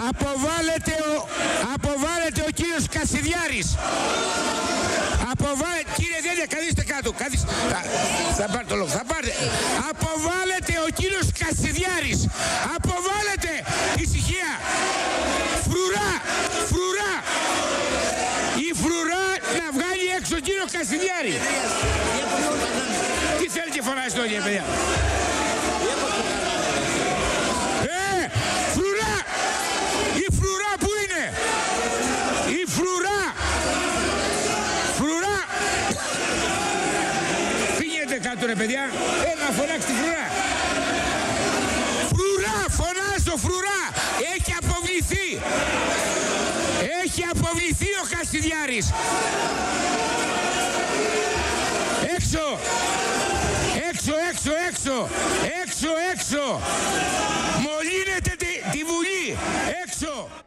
Αποβάλλεται ο κύριος Κασιδιάρης. Κύριε Δένια, καθίστε κάτω. Θα πάρετε το λόγο. Αποβάλλεται ο κύριος Κασιδιάρης. Αποβάλλεται. Ησυχία. Φρουρά. Η φρουρά να βγάλει έξω ο κύριο Κασιδιάρη. Τι θέλει και φωνάζει τώρα, παιδιά. Φρουρά. Η φρουρά που είναι. Η φρουρά. Φύγετε κάτω ρε παιδιά. Να φωνάξει τη φρουρά. Φωνάζω φρουρά. Έχει αποβληθεί ο Κασιδιάρης. Έξω. Μολύνετε τη Βουλή. Έξω.